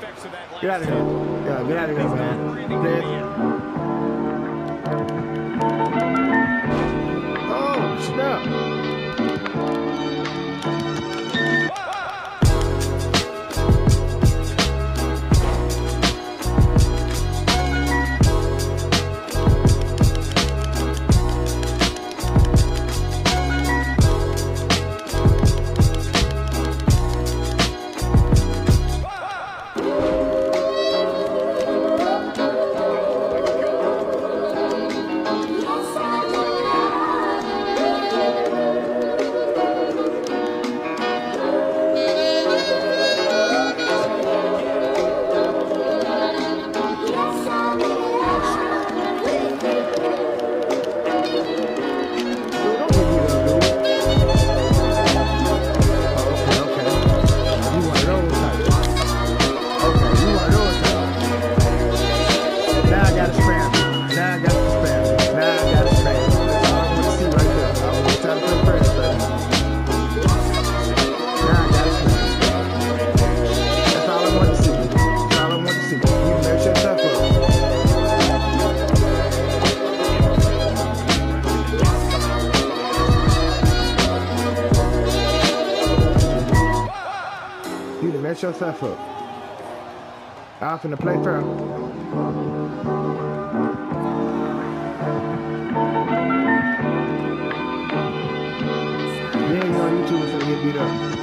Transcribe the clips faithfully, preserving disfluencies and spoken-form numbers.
Get out of here. Yeah, get out of here, man. Oh, snap. You done mess yourself up. I'm finna play fair. Yeah, you on YouTube is finna get beat up.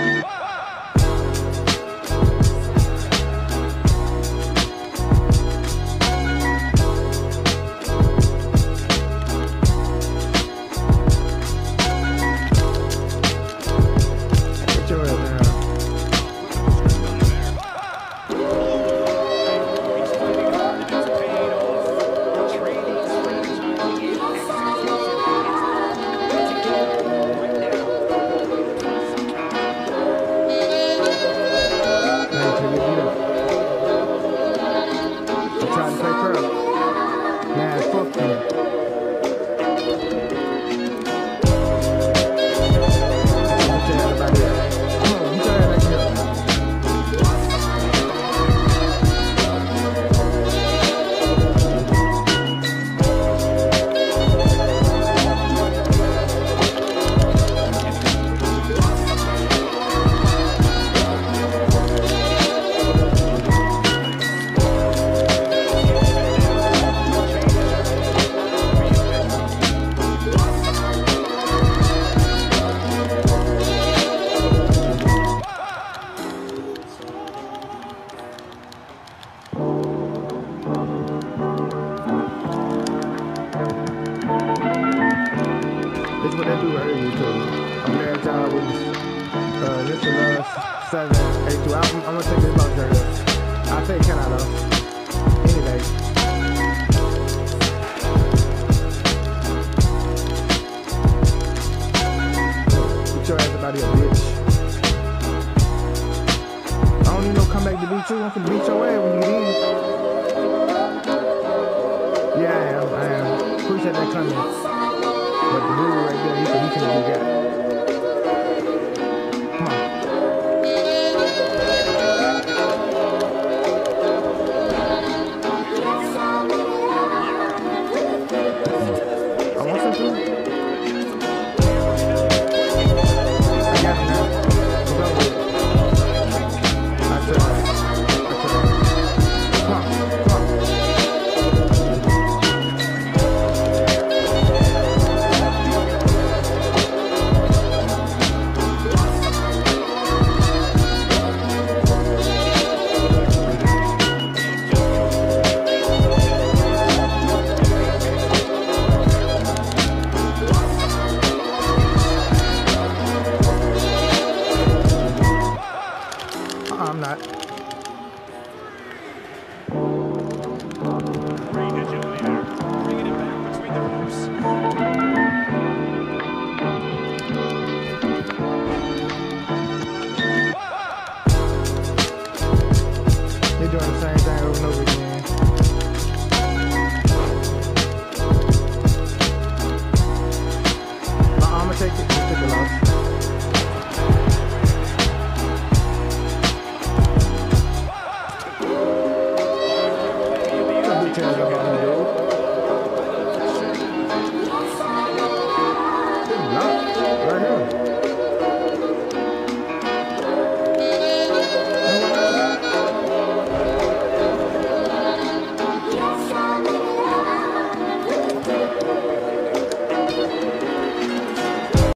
This is what they do right here, YouTube. I'm glad y'all with this. Uh, this is uh, seven eight two. I'm, I'm gonna take this box right here. I'll take ten out of anyway. Get your ass about here, bitch. I don't need no comeback to beat you. I'm finna beat your ass when you leave. Yeah, I am. I am. Appreciate that comment. But the dude right there, he can, he can do that. Come on. I want some food. I got it now. What's up with it? I tried. I tried. Come on. Come on. I'm not. They're doing the same thing over and over again.